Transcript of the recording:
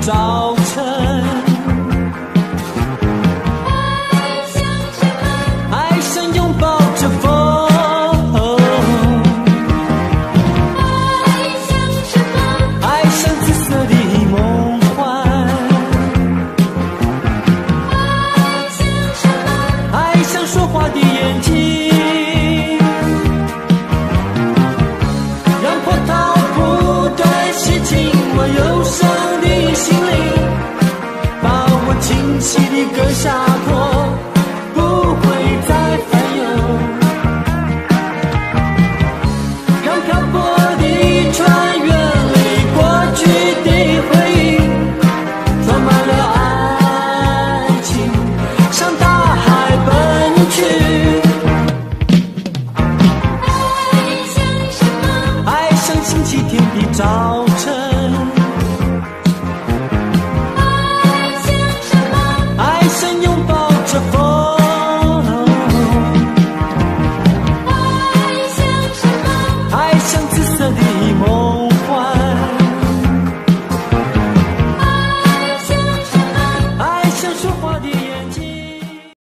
早晨。爱像拥抱着风，爱像紫色的梦幻，爱像说话的眼睛，让波涛不断洗净我忧伤的心灵，把我清晰的歌洒脱，不会再烦忧。让漂泊的船远离过去的回忆，装满了爱情，向大海奔去。爱像星期天的早